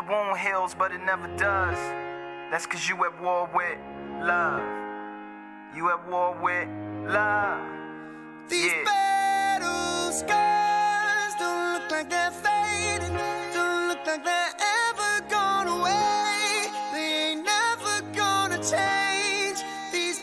wound heals, but it never does. That's cause you at war with love. You at war with love. These battle scars don't look like they're fading. Don't look like they're ever gone away. They ain't never gonna change. These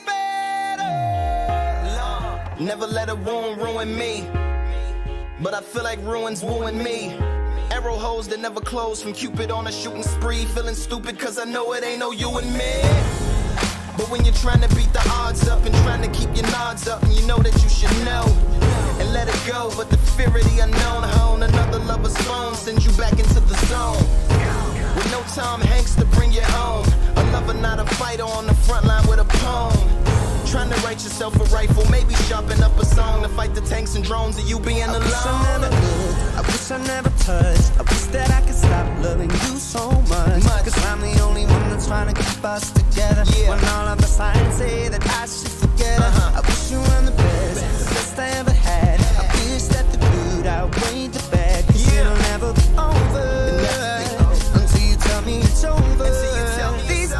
battles. Never let a wound ruin me, but I feel like ruins wooing me. Arrow holes that never close from Cupid on a shooting spree. Feeling stupid cause I know it ain't no you and me. But when you're trying to beat the odds up and trying to keep your nods up, and you know that you should know and let it go, but the fear of the unknown hone another lover's phone sends you back into the zone. With no Tom Hanks to bring you home, a lover not a fighter on the front line with a poem. Trying to write yourself a rifle, maybe sharpen up a song to fight the tanks and drones of you being alone. I wish I never looked, I wish I never touched. I wish that I could stop loving you so much. Cause I'm the only one that's trying to keep us together. When all of the signs say that I should forget her. I wish you were the best I ever had. I wish that the good outweighed the bad. Cause it'll never be over until you tell me it's over. These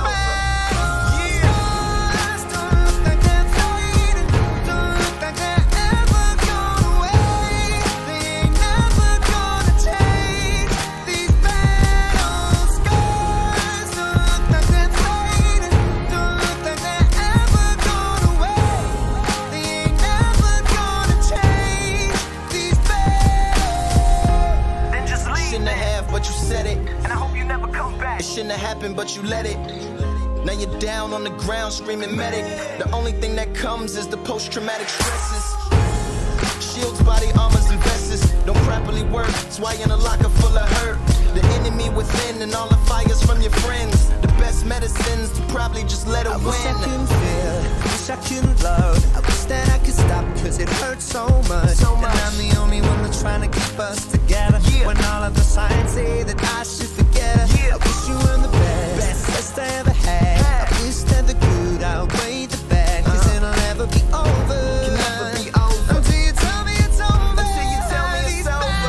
shouldn't have happened, but you let it. Now you're down on the ground screaming medic. The only thing that comes is the post-traumatic stresses. Shields, body armors, and vests don't properly work. That's why you're in a locker full of hurt. The enemy within and all the fires from your friends. The best medicines to probably just let it win. I wish I couldn't feel, wish I couldn't love. I wish that I could stop cause it hurts so much. And I'm the only one that's trying to keep us together. When all of the signs say that I should forget her. I wish you were the best I ever had. I wish that the good outweighed the bad. Cause it'll never be over. Can never be over until you tell me it's over. Until you tell me it's over.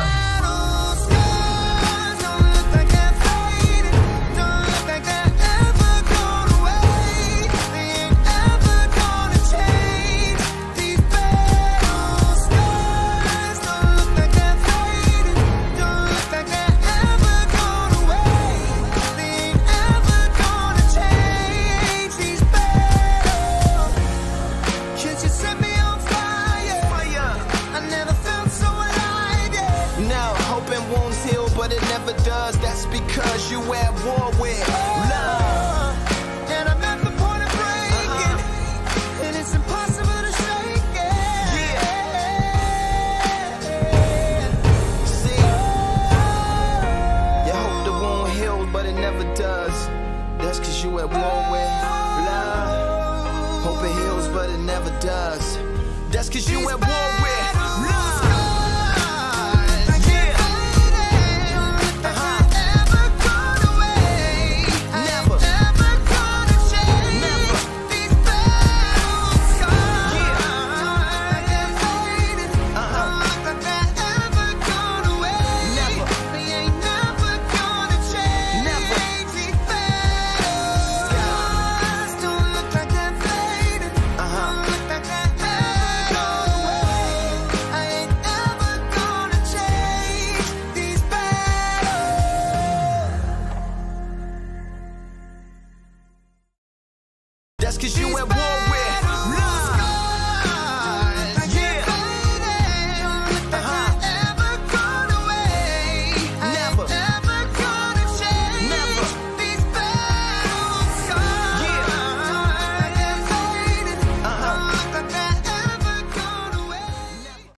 That's because you at war with love. And I'm at the point of breaking, and it's impossible to shake it. See, you hope the wound heals, but it never does. That's cause you at war with love. Hope it heals, but it never does. That's cause you at war with love. That's cause you at war